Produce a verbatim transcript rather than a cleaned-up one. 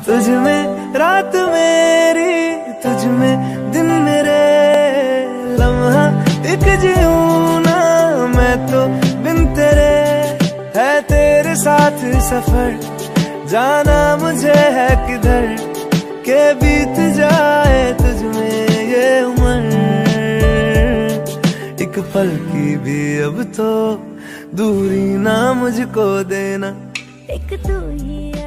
तुझ में रात मेरी, तुझ में दिन मेरे, लम्हा एक जीऊं ना मैं तो बिन तेरे। है तेरे साथ सफर, जाना मुझे है किधर, के बीत जाए तुझ में ये उम्र। एक पल की भी अब तो दूरी ना मुझको देना, एक तू ही